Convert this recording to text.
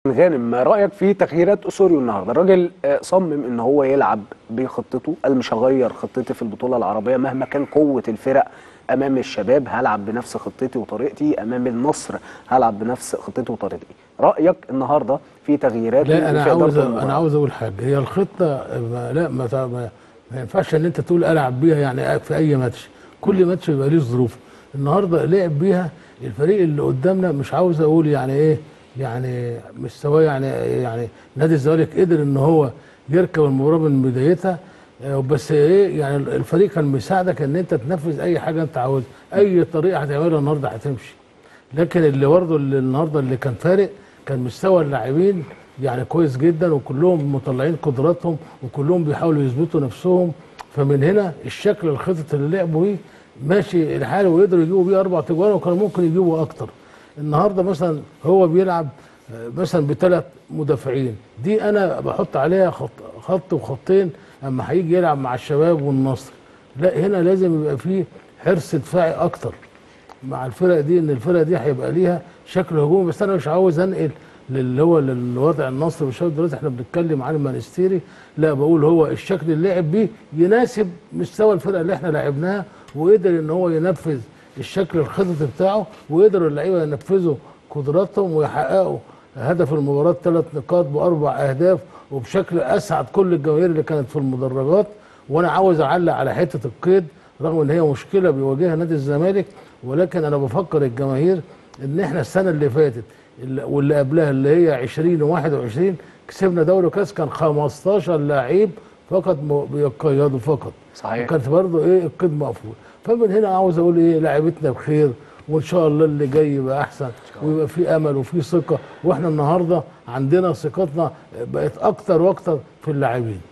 غانم، ما رايك في تغييرات اسوريو النهارده؟ الراجل صمم ان هو يلعب بخطته، قال مش هغير خطتي في البطوله العربيه مهما كان قوه الفرق. امام الشباب هلعب بنفس خطتي وطريقتي، امام النصر هلعب بنفس خطتي وطريقتي. رايك النهارده في تغييراته لا، وفي اداره المباراه؟ انا عاوز اقول حاجه. هي الخطه ما ينفعش ان انت تقول العب بيها يعني في اي ماتش. كل ماتش بيبقى ليه ظروف. النهارده لعب بيها الفريق اللي قدامنا، مش عاوز اقول يعني ايه، يعني مستواه يعني نادي الزمالك قدر ان هو يركب المباراه من بدايتها. بس ايه يعني الفريق كان مساعدك ان انت تنفذ اي حاجه انت عاوزها، اي طريقه هتعملها النهارده هتمشي. لكن اللي برضه النهارده اللي كان فارق كان مستوى اللاعبين يعني كويس جدا، وكلهم مطلعين قدراتهم وكلهم بيحاولوا يثبتوا نفسهم. فمن هنا الشكل الخطط اللي لعبوا بيه ماشي الحال، وقدروا يجيبوا بيه 4 تجوان وكانوا ممكن يجيبوا اكتر. النهارده مثلا هو بيلعب مثلا ب3 مدافعين، دي انا بحط عليها خط وخطين اما هيجي يلعب مع الشباب والنصر. لا، هنا لازم يبقى فيه حرص دفاعي اكتر مع الفرق دي، ان الفرق دي هيبقى ليها شكل هجومي. بس انا مش عاوز انقل للوضع النصر والشباب. دلوقتي احنا بنتكلم عن المانستيري، لا بقول هو الشكل اللي لعب بيه يناسب مستوى الفرقه اللي احنا لعبناها، وقدر ان هو ينفذ الشكل الخططي بتاعه، وقدروا اللعيبه ينفذوا قدراتهم ويحققوا هدف المباراه 3 نقاط ب4 اهداف، وبشكل اسعد كل الجماهير اللي كانت في المدرجات. وانا عاوز اعلق على حته القيد، رغم ان هي مشكله بيواجهها نادي الزمالك، ولكن انا بفكر الجماهير ان احنا السنه اللي فاتت واللي قبلها اللي هي 20 و21 كسبنا دوري كاس، كان 15 لعيب فقط بيقيدوا فقط. صحيح. وكانت برضه ايه القيد مقفول. فمن هنا عاوز اقول ايه، لعيبتنا بخير، وان شاء الله اللي جاي يبقى احسن، ويبقى في امل وفي ثقه. واحنا النهارده عندنا ثقتنا بقت اكتر واكتر في اللاعبين.